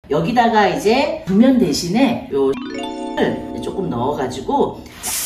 여기다가 이제 불면 대신에 요 을 조금 넣어가지고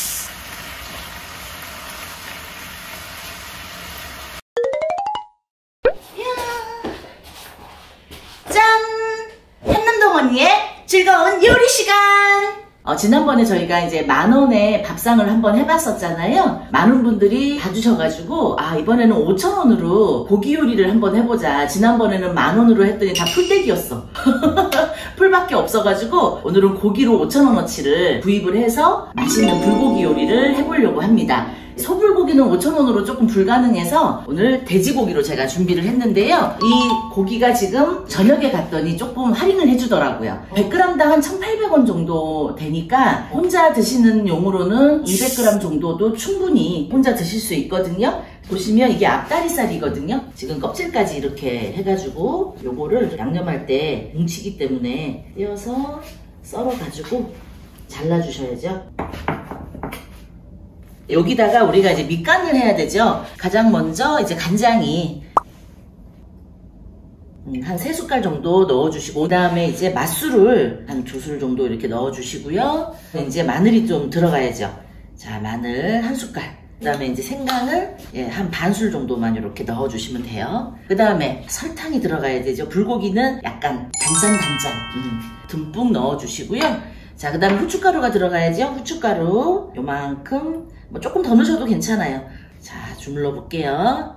짠! 한남동 언니의 즐거운 요리 시간! 지난번에 저희가 이제 10,000원에 밥상을 한번 해봤었잖아요. 많은 분들이 봐주셔가지고 이번에는 5,000원으로 고기 요리를 한번 해보자. 지난번에는 10,000원으로 했더니 다 풀떼기였어. 풀밖에 없어가지고 오늘은 고기로 5,000원어치를 구입을 해서 맛있는 불고기 요리를 해보려고 합니다. 소불고기는 5,000원으로 조금 불가능해서 오늘 돼지고기로 제가 준비를 했는데요. 이 고기가 지금 저녁에 갔더니 조금 할인을 해주더라고요. 100g당 한 1,800원 정도 되니까 혼자 드시는 용으로는 200g 정도도 충분히 혼자 드실 수 있거든요. 보시면 이게 앞다리살이거든요. 지금 껍질까지 이렇게 해가지고 요거를 양념할 때 뭉치기 때문에 떼어서 썰어가지고 잘라주셔야죠. 여기다가 우리가 이제 밑간을 해야 되죠. 가장 먼저 이제 간장이 한 3숟갈 정도 넣어주시고, 그 다음에 이제 맛술을 한 2술 정도 이렇게 넣어주시고요. 이제 마늘이 좀 들어가야죠. 자, 마늘 1숟갈. 그 다음에 이제 생강을 한 반술 정도만 이렇게 넣어주시면 돼요. 그 다음에 설탕이 들어가야 되죠. 불고기는 약간 단짠단짠 듬뿍 넣어주시고요. 자, 그 다음에 후춧가루가 들어가야죠. 후춧가루 요만큼, 뭐 조금 더 넣으셔도 괜찮아요. 자, 주물러 볼게요.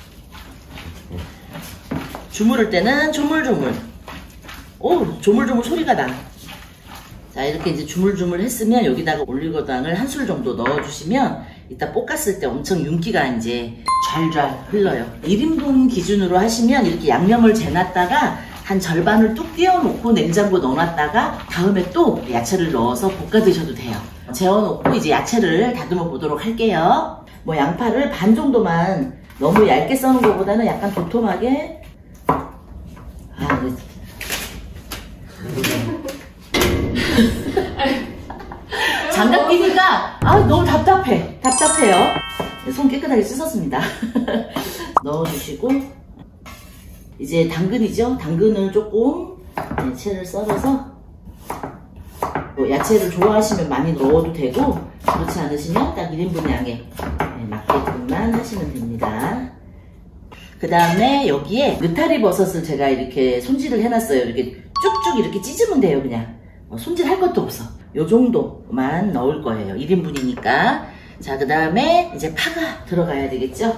주무를 때는 조물조물. 오, 조물조물 소리가 나. 자, 이렇게 이제 주물주물 했으면 여기다가 올리고당을 1술 정도 넣어주시면 이따 볶았을 때 엄청 윤기가 이제 좔좔 흘러요. 1인분 기준으로 하시면 이렇게 양념을 재놨다가 한 절반을 뚝 띄워놓고 냉장고 넣어놨다가 다음에 또 야채를 넣어서 볶아 드셔도 돼요. 재워놓고 이제 야채를 다듬어 보도록 할게요. 뭐 양파를 반 정도만, 너무 얇게 써는 것보다는 약간 도톰하게. 장갑 끼니까 너무 답답해요. 손 깨끗하게 씻었습니다. 넣어주시고, 이제 당근이죠. 당근을 조금 채를 썰어서, 뭐 야채를 좋아하시면 많이 넣어도 되고 그렇지 않으시면 딱 1인분 양에 맞게끔만 하시면 됩니다. 그 다음에 여기에 느타리 버섯을 제가 이렇게 손질을 해놨어요. 이렇게 쭉쭉 이렇게 찢으면 돼요. 그냥 손질할 것도 없어. 요 정도만 넣을 거예요. 1인분이니까. 자, 그 다음에 이제 파가 들어가야 되겠죠.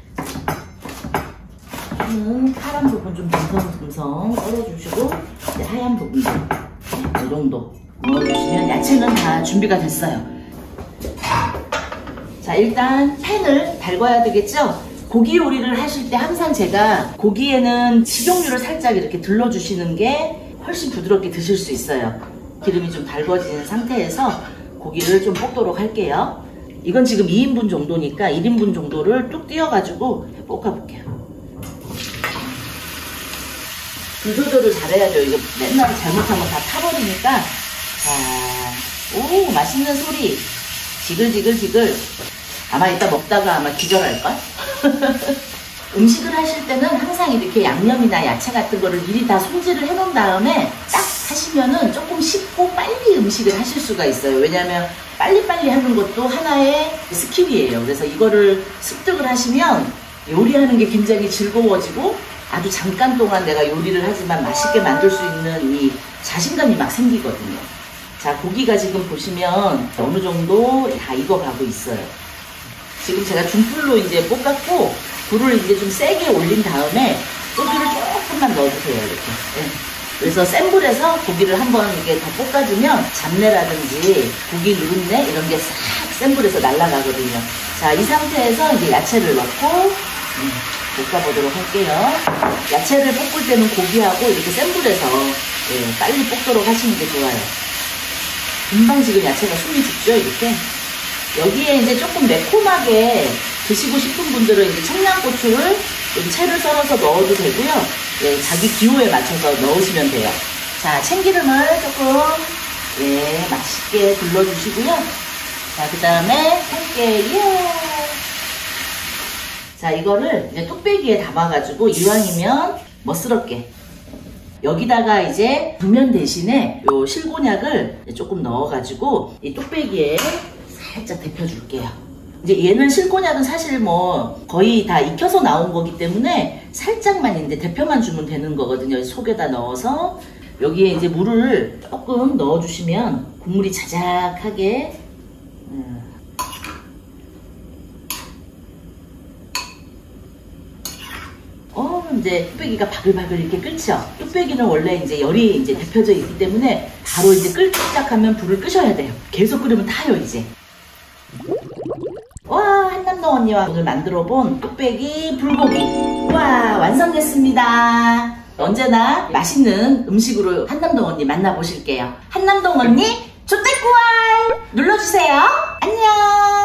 파란 부분 좀 듬성듬성 썰어주시고, 이제 하얀 부분도 이 정도 넣어주시면 야채는 다 준비가 됐어요. 자, 일단 팬을 달궈야 되겠죠. 고기 요리를 하실 때 항상 제가 고기에는 식용유를 살짝 이렇게 둘러주시는 게 훨씬 부드럽게 드실 수 있어요. 기름이 좀 달궈진 상태에서 고기를 좀 볶도록 할게요. 이건 지금 2인분 정도니까 1인분 정도를 뚝 띄워가지고 볶아볼게요. 불 조절을 잘해야죠. 이거 맨날 잘못하면 다 타버리니까. 자, 오, 맛있는 소리. 지글지글지글. 아마 이따 먹다가 아마 기절할걸? 음식을 하실 때는 항상 이렇게 양념이나 야채 같은 거를 미리 다 손질을 해놓은 다음에 딱 하시면은 조금 쉽고 빨리 음식을 하실 수가 있어요. 왜냐면 빨리빨리 하는 것도 하나의 스킬이에요. 그래서 이거를 습득을 하시면 요리하는 게 굉장히 즐거워지고 아주 잠깐 동안 내가 요리를 하지만 맛있게 만들 수 있는 이 자신감이 막 생기거든요. 자, 고기가 지금 보시면 어느 정도 다 익어가고 있어요. 지금 제가 중불로 이제 볶았고, 불을 이제 좀 세게 올린 다음에 소주를 조금만 넣어주세요. 이렇게. 그래서 센 불에서 고기를 한번 이렇게 더 볶아주면 잡내라든지 고기 누린내 이런 게 싹 센 불에서 날아가거든요. 자, 이 상태에서 이제 야채를 넣고 볶아보도록 할게요. 야채를 볶을 때는 고기하고 이렇게 센 불에서 빨리 볶도록 하시는 게 좋아요. 금방 지금 야채가 숨이 죽죠, 이렇게. 여기에 이제 조금 매콤하게 드시고 싶은 분들은 이제 청양고추를 좀 채를 썰어서 넣어도 되고요. 자기 기호에 맞춰서 넣으시면 돼요. 자, 참기름을 조금 맛있게 둘러주시고요. 자, 그 다음에 할게요. 자, 이거를 이제 뚝배기에 담아가지고 이왕이면 멋스럽게 여기다가 이제 분면 대신에 요 실곤약을 조금 넣어가지고 이 뚝배기에 살짝 데펴줄게요. 이제 얘는 실곤약은 사실 뭐 거의 다 익혀서 나온 거기 때문에 살짝만 이제 데펴만 주면 되는 거거든요. 속에다 넣어서 여기에 이제 물을 조금 넣어주시면 국물이 자작하게 이제 뚝배기가 바글바글 이렇게 끓죠. 뚝배기는 원래 이제 열이 이제 데펴져 있기 때문에 바로 이제 끓기 시작하면 불을 끄셔야 돼요. 계속 끓으면 타요 이제. 와, 한남동 언니와 오늘 만들어 본 뚝배기 불고기. 와, 완성됐습니다. 언제나 맛있는 음식으로 한남동 언니 만나보실게요. 한남동 언니 조태꾸알 눌러주세요. 안녕.